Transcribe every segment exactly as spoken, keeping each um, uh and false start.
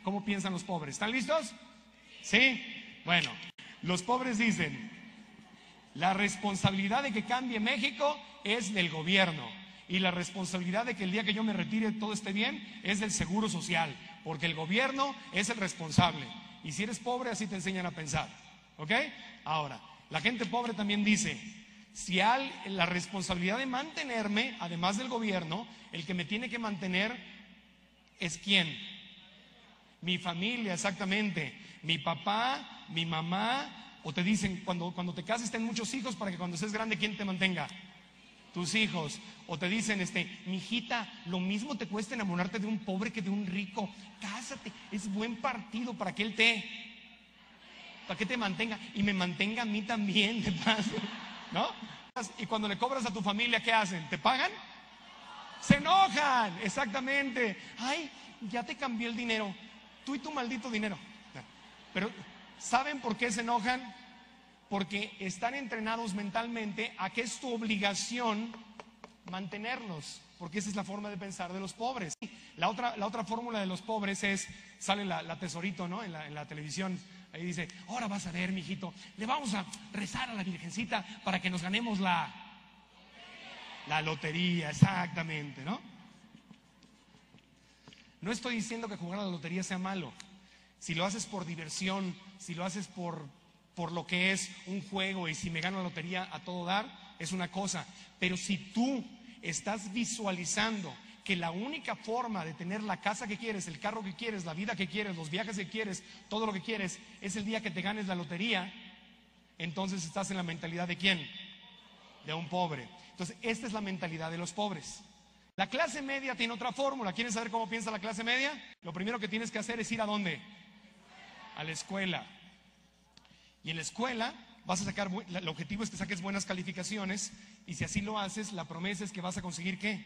cómo piensan los pobres. ¿Están listos? ¿Sí? Bueno, los pobres dicen, la responsabilidad de que cambie México es del gobierno y la responsabilidad de que el día que yo me retire todo esté bien es del Seguro Social, porque el gobierno es el responsable. Y si eres pobre, así te enseñan a pensar. ¿Ok? Ahora, la gente pobre también dice, si hay la responsabilidad de mantenerme, además del gobierno, el que me tiene que mantener es ¿quién? Mi familia, exactamente. Mi papá, mi mamá. O te dicen, cuando, cuando te cases ten muchos hijos para que cuando seas grande, ¿quién te mantenga? Tus hijos. O te dicen, este, mijita, lo mismo te cuesta enamorarte de un pobre que de un rico. Cásate, es buen partido para que él te, para que te mantenga y me mantenga a mí también, de paso, ¿no? Y cuando le cobras a tu familia, ¿qué hacen? ¿Te pagan? Se enojan, exactamente. Ay, ya te cambié el dinero, tú y tu maldito dinero. Pero ¿saben por qué se enojan? Porque están entrenados mentalmente a que es tu obligación mantenerlos, porque esa es la forma de pensar de los pobres. La otra, la otra fórmula de los pobres es, sale la, la Tesorito, ¿no? En la, en la televisión, ahí dice, ahora vas a ver, mijito, le vamos a rezar a la Virgencita para que nos ganemos la, la lotería, exactamente, ¿no? No estoy diciendo que jugar a la lotería sea malo. Si lo haces por diversión, si lo haces por, por lo que es un juego y si me gano la lotería a todo dar, es una cosa. Pero si tú estás visualizando que la única forma de tener la casa que quieres, el carro que quieres, la vida que quieres, los viajes que quieres, todo lo que quieres, es el día que te ganes la lotería, entonces estás en la mentalidad ¿de quién? De un pobre. Entonces, esta es la mentalidad de los pobres. La clase media tiene otra fórmula. ¿Quieren saber cómo piensa la clase media? Lo primero que tienes que hacer es ir ¿a dónde? A la escuela. Y en la escuela vas a sacar, el objetivo es que saques buenas calificaciones, y si así lo haces, la promesa es que vas a conseguir ¿qué?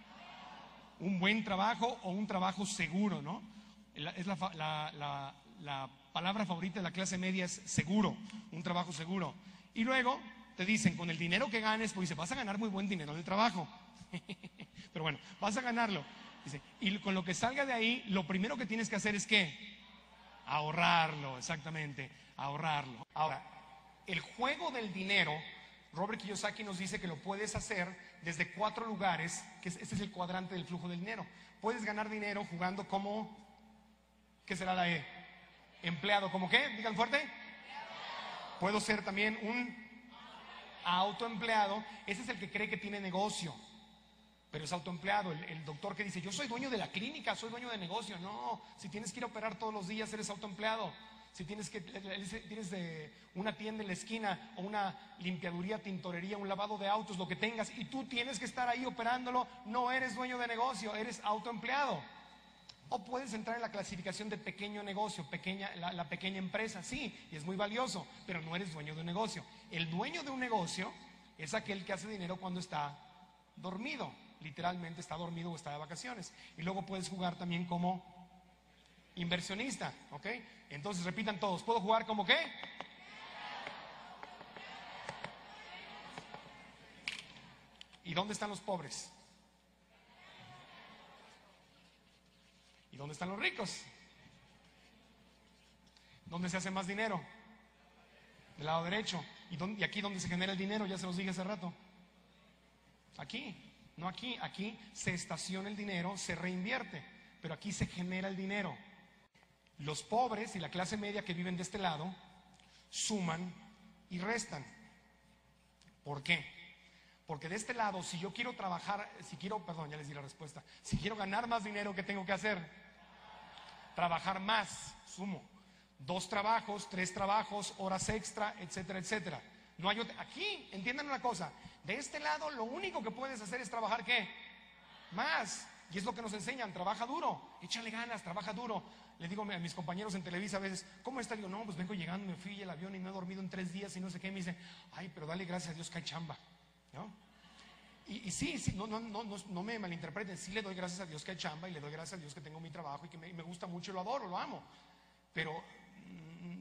Un buen trabajo o un trabajo seguro, ¿no? Es la, la, la, la palabra favorita de la clase media es seguro, un trabajo seguro. Y luego te dicen, con el dinero que ganes, pues dice, vas a ganar muy buen dinero en el trabajo. Pero bueno, vas a ganarlo. Dice, y con lo que salga de ahí, lo primero que tienes que hacer es ¿qué? Ahorrarlo, exactamente, ahorrarlo. Ahora, el juego del dinero, Robert Kiyosaki nos dice que lo puedes hacer desde cuatro lugares, que este es el cuadrante del flujo del dinero. Puedes ganar dinero jugando como, ¿qué será la E? Empleado, ¿como qué? Digan fuerte. Puedo ser también un autoempleado. Ese es el que cree que tiene negocio, pero es autoempleado. El, el doctor que dice, yo soy dueño de la clínica, soy dueño de negocio. No, si tienes que ir a operar todos los días, eres autoempleado. Si tienes que tienes de una tienda en la esquina o una limpiaduría, tintorería, un lavado de autos, lo que tengas, y tú tienes que estar ahí operándolo, no eres dueño de negocio, eres autoempleado. O puedes entrar en la clasificación de pequeño negocio, pequeña, la, la pequeña empresa, sí, y es muy valioso, pero no eres dueño de un negocio. El dueño de un negocio es aquel que hace dinero cuando está dormido, literalmente está dormido o está de vacaciones. Y luego puedes jugar también como inversionista, ¿ok? Entonces repitan todos, ¿puedo jugar como qué? ¿Y dónde están los pobres? ¿Y dónde están los ricos? ¿Dónde se hace más dinero? Del lado derecho. ¿Y, dónde, y aquí dónde se genera el dinero? Ya se los dije hace rato. Aquí, no aquí. Aquí se estaciona el dinero, se reinvierte, pero aquí se genera el dinero. Los pobres y la clase media que viven de este lado suman y restan. ¿Por qué? Porque de este lado, si yo quiero trabajar, si quiero, perdón, ya les di la respuesta, si quiero ganar más dinero, ¿qué tengo que hacer? Trabajar más, sumo. Dos trabajos, tres trabajos, horas extra, etcétera, etcétera. No hay otra. Aquí, entiendan una cosa, de este lado lo único que puedes hacer es trabajar ¿qué? Más. Y es lo que nos enseñan, trabaja duro, échale ganas, trabaja duro. Le digo a mis compañeros en Televisa a veces, ¿cómo está? Digo, no, pues vengo llegando, me fui el avión y no he dormido en tres días y no sé qué. Me dicen, ay, pero dale gracias a Dios que hay chamba, ¿no? Y, y sí, sí, no, no, no, no, no me malinterpreten, sí le doy gracias a Dios que hay chamba y le doy gracias a Dios que tengo mi trabajo y que me, me gusta mucho y lo adoro, lo amo. Pero mmm,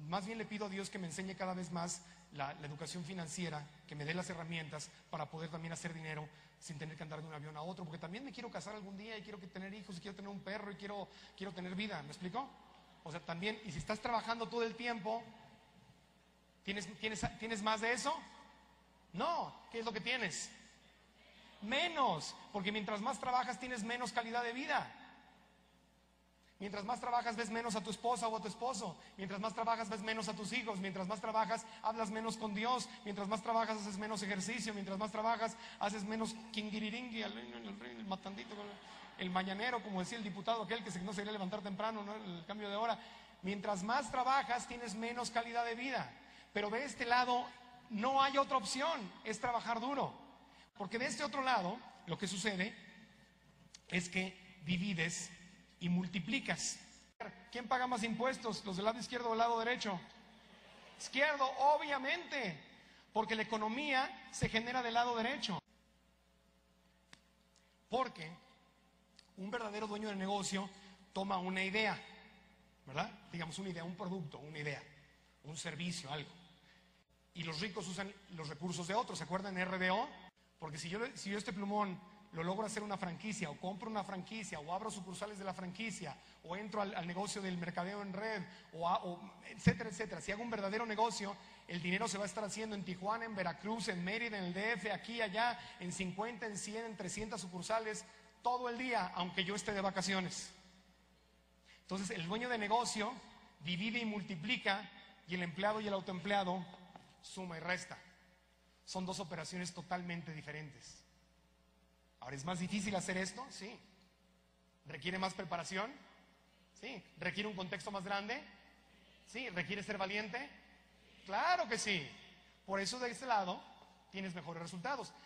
más bien le pido a Dios que me enseñe cada vez más la, la educación financiera, que me dé las herramientas para poder también hacer dinero sin tener que andar de un avión a otro, porque también me quiero casar algún día y quiero que tener hijos y quiero tener un perro y quiero, quiero tener vida, ¿me explico? O sea, también, y si estás trabajando todo el tiempo, ¿tienes, tienes, ¿tienes más de eso? No, ¿qué es lo que tienes? Menos, porque mientras más trabajas tienes menos calidad de vida. Mientras más trabajas ves menos a tu esposa o a tu esposo. Mientras más trabajas ves menos a tus hijos. Mientras más trabajas hablas menos con Dios. Mientras más trabajas haces menos ejercicio. Mientras más trabajas haces menos quingiriringui, el, el, el matandito, el mañanero, como decía el diputado aquel que no se quería levantar temprano, ¿no? El cambio de hora. Mientras más trabajas tienes menos calidad de vida. Pero de este lado no hay otra opción, es trabajar duro. Porque de este otro lado lo que sucede es que divides y multiplicas. ¿Quién paga más impuestos? ¿Los del lado izquierdo o del lado derecho? Izquierdo, obviamente, porque la economía se genera del lado derecho. Porque un verdadero dueño de negocio toma una idea, ¿verdad? Digamos una idea, un producto, una idea, un servicio, algo. Y los ricos usan los recursos de otros. ¿Se acuerdan de R D O? Porque si yo, si yo este plumón lo logro hacer una franquicia, o compro una franquicia, o abro sucursales de la franquicia, o entro al, al negocio del mercadeo en red, o, a, o etcétera, etcétera. Si hago un verdadero negocio, el dinero se va a estar haciendo en Tijuana, en Veracruz, en Mérida, en el D F, aquí, allá, en cincuenta, en cien, en trescientas sucursales, todo el día, aunque yo esté de vacaciones. Entonces, el dueño de negocio divide y multiplica, y el empleado y el autoempleado suma y resta. Son dos operaciones totalmente diferentes. Ahora, ¿es más difícil hacer esto? Sí. ¿Requiere más preparación? Sí. ¿Requiere un contexto más grande? Sí. ¿Requiere ser valiente? Claro que sí. Por eso de este lado tienes mejores resultados.